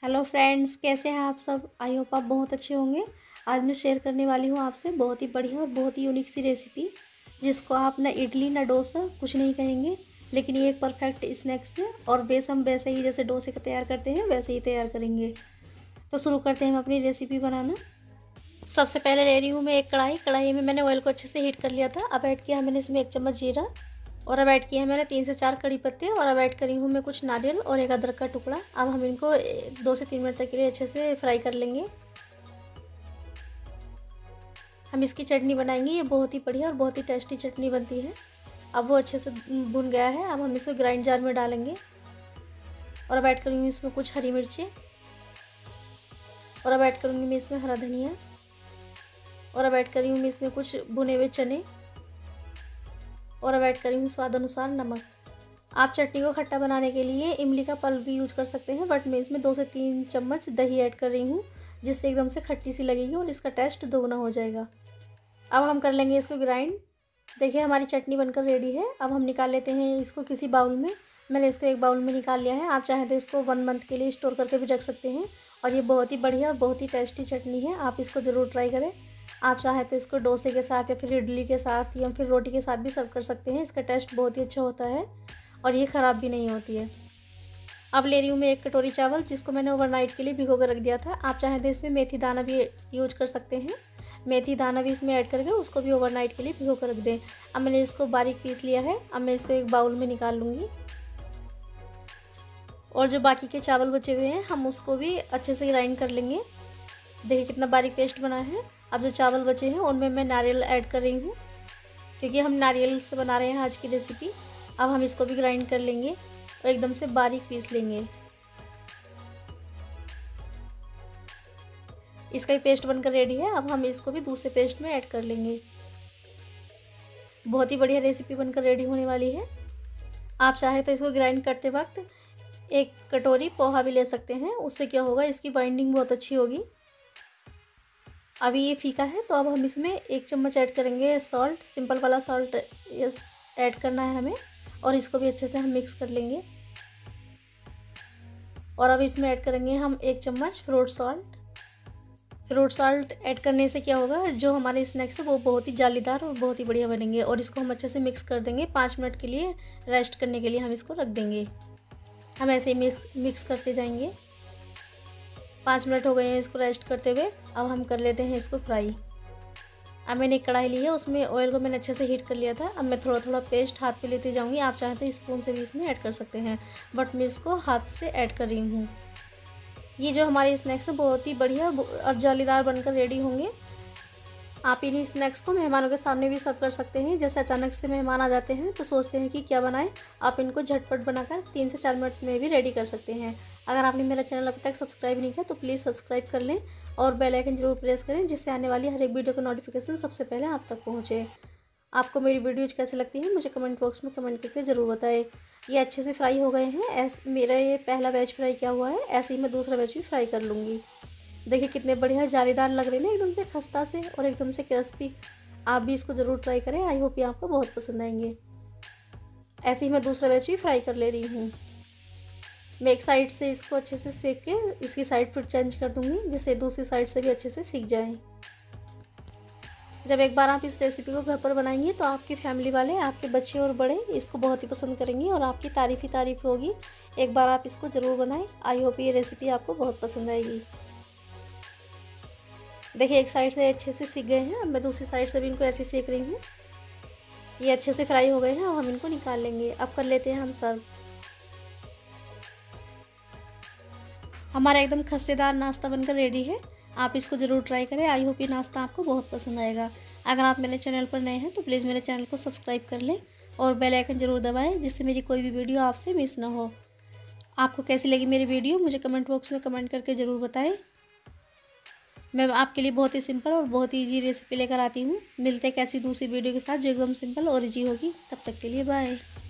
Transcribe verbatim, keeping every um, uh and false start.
Hello friends, कैसे हैं आप सब। आई होप आप बहुत अच्छे होंगे। आज मैं शेयर करने वाली हूँ आपसे बहुत ही बढ़िया और बहुत ही यूनिक सी रेसिपी, जिसको आप ना इडली ना डोसा कुछ नहीं कहेंगे, लेकिन ये एक परफेक्ट स्नैक्स है। और बेस हम वैसे ही जैसे डोसे का तैयार करते हैं वैसे ही तैयार करेंगे। तो शुरू करते हैं हम अपनी रेसिपी बनाना। सबसे पहले ले रही हूँ मैं एक कढ़ाई। कढ़ाई में मैंने ऑयल को अच्छे से हीट कर लिया था। अब ऐड किया है मैंने इसमें एक चम्मच जीरा, और अब ऐड किया है मैंने तीन से चार कड़ी पत्ते, और अब ऐड करी हूँ मैं कुछ नारियल और एक अदरक का टुकड़ा। अब हम इनको दो से तीन मिनट तक के लिए अच्छे से फ्राई कर लेंगे। हम इसकी चटनी बनाएंगे, ये बहुत ही बढ़िया और बहुत ही टेस्टी चटनी बनती है। अब वो अच्छे से भुन गया है। अब हम इसे ग्राइंड जार में डालेंगे, और अब ऐड करूँगी इसमें कुछ हरी मिर्ची, और अब ऐड करूँगी मैं इसमें हरा धनिया, और अब ऐड करी हूँ मैं इसमें कुछ भुने हुए चने, और अब ऐड करी हूँ स्वाद अनुसार नमक। आप चटनी को खट्टा बनाने के लिए इमली का पल्प भी यूज कर सकते हैं, बट मैं इसमें दो से तीन चम्मच दही ऐड कर रही हूँ, जिससे एकदम से खट्टी सी लगेगी और इसका टेस्ट दोगुना हो जाएगा। अब हम कर लेंगे इसको ग्राइंड। देखिए हमारी चटनी बनकर रेडी है। अब हम निकाल लेते हैं इसको किसी बाउल में। मैंने इसको एक बाउल में निकाल लिया है। आप चाहें तो इसको वन मंथ के लिए स्टोर करके भी रख सकते हैं। और ये बहुत ही बढ़िया बहुत ही टेस्टी चटनी है, आप इसको ज़रूर ट्राई करें। आप चाहें तो इसको डोसे के साथ या फिर इडली के साथ या फिर रोटी के साथ भी सर्व कर सकते हैं। इसका टेस्ट बहुत ही अच्छा होता है और ये ख़राब भी नहीं होती है। अब ले रही हूँ मैं एक कटोरी चावल, जिसको मैंने ओवरनाइट के लिए भिगो कर रख दिया था। आप चाहें तो इसमें मेथी दाना भी यूज कर सकते हैं। मेथी दाना भी इसमें ऐड करके उसको भी ओवरनाइट के लिए भिगो कर रख दें। अब मैंने इसको बारीक पीस लिया है। अब मैं इसको एक बाउल में निकाल लूँगी, और जो बाकी के चावल बचे हुए हैं हम उसको भी अच्छे से ग्राइंड कर लेंगे। देखिए कितना बारीक पेस्ट बना है। अब जो चावल बचे हैं उनमें मैं नारियल ऐड कर रही हूँ, क्योंकि हम नारियल से बना रहे हैं आज की रेसिपी। अब हम इसको भी ग्राइंड कर लेंगे और एकदम से बारीक पीस लेंगे। इसका ही पेस्ट बनकर रेडी है। अब हम इसको भी दूसरे पेस्ट में ऐड कर लेंगे। बहुत ही बढ़िया रेसिपी बनकर रेडी होने वाली है। आप चाहे तो इसको ग्राइंड करते वक्त एक कटोरी पोहा भी ले सकते हैं। उससे क्या होगा, इसकी बाइंडिंग बहुत अच्छी होगी। अभी ये फीका है तो अब हम इसमें एक चम्मच ऐड करेंगे सॉल्ट। सिंपल वाला सॉल्ट यस ऐड करना है हमें, और इसको भी अच्छे से हम मिक्स कर लेंगे। और अब इसमें ऐड करेंगे हम एक चम्मच fruit salt. Fruit salt add करने से क्या होगा, जो हमारे स्नैक्स है वो बहुत ही जालीदार और बहुत ही बढ़िया बनेंगे। और इसको हम अच्छे से मिक्स कर देंगे। पाँच मिनट के लिए रेस्ट करने के लिए हम इसको रख देंगे। हम ऐसे ही मिक्स मिक्स करते जाएंगे। पाँच मिनट हो गए हैं इसको रेस्ट करते हुए। अब हम कर लेते हैं इसको फ्राई। अब मैंने एक कढ़ाई ली है, उसमें ऑयल को मैंने अच्छे से हीट कर लिया था। अब मैं थोड़ा थोड़ा पेस्ट हाथ पे लेते जाऊंगी। आप चाहें तो स्पून से भी इसमें ऐड कर सकते हैं, बट मैं इसको हाथ से ऐड कर रही हूँ। ये जो हमारे स्नैक्स है बहुत ही बढ़िया और जालीदार बनकर रेडी होंगे। आप इन स्नैक्स को मेहमानों के सामने भी सर्व कर सकते हैं। जैसे अचानक से मेहमान आ जाते हैं तो सोचते हैं कि क्या बनाएं, आप इनको झटपट बनाकर तीन से चार मिनट में भी रेडी कर सकते हैं। अगर आपने मेरा चैनल अभी तक सब्सक्राइब नहीं किया तो प्लीज़ सब्सक्राइब कर लें और बेल आइकन जरूर प्रेस करें, जिससे आने वाली हर एक वीडियो का नोटिफिकेशन सबसे पहले आप तक पहुँचे। आपको मेरी वीडियोज़ कैसी लगती हैं मुझे कमेंट बॉक्स में कमेंट करके ज़रूर बताएं। ये अच्छे से फ्राई हो गए हैं। ऐसे मेरा ये पहला बैच फ्राई किया हुआ है, ऐसे ही मैं दूसरा बैच भी फ्राई कर लूँगी। देखिए कितने बढ़िया जालीदार लग रहे हैं ना, एकदम से खस्ता से और एकदम से क्रिस्पी। आप भी इसको ज़रूर ट्राई करें। आई होप ये आपको बहुत पसंद आएंगे। ऐसे ही मैं दूसरा बैच भी फ्राई कर ले रही हूँ। मैं एक साइड से इसको अच्छे से सेक के इसकी साइड फिर चेंज कर दूँगी, जिससे दूसरी साइड से भी अच्छे से सीख जाएँ। जब एक बार आप इस रेसिपी को घर पर बनाएंगे तो आपकी फैमिली वाले, आपके बच्चे और बड़े इसको बहुत ही पसंद करेंगे और आपकी तारीफ़ ही तारीफ़ होगी। एक बार आप इसको ज़रूर बनाएं। आई होप ये रेसिपी आपको बहुत पसंद आएगी। देखिए एक साइड से अच्छे से सीख गए हैं। अब मैं दूसरी साइड से भी इनको ऐसे सेक रही हूँ। ये अच्छे से फ्राई हो गए हैं। अब हम इनको निकाल लेंगे। अब कर लेते हैं हम सर्व। हमारा एकदम खस्तेदार नाश्ता बनकर रेडी है। आप इसको ज़रूर ट्राई करें। आई होप ये नाश्ता आपको बहुत पसंद आएगा। अगर आप मेरे चैनल पर नए हैं तो प्लीज़ मेरे चैनल को सब्सक्राइब कर लें और बेल आइकन ज़रूर दबाएं, जिससे मेरी कोई भी वीडियो आपसे मिस ना हो। आपको कैसी लगी मेरी वीडियो मुझे कमेंट बॉक्स में कमेंट करके ज़रूर बताएं। मैं आपके लिए बहुत ही सिंपल और बहुत ही ईजी रेसिपी लेकर आती हूँ। मिलते हैं कैसी दूसरी वीडियो के साथ जो एकदम सिंपल और ईजी होगी। तब तक के लिए बाय।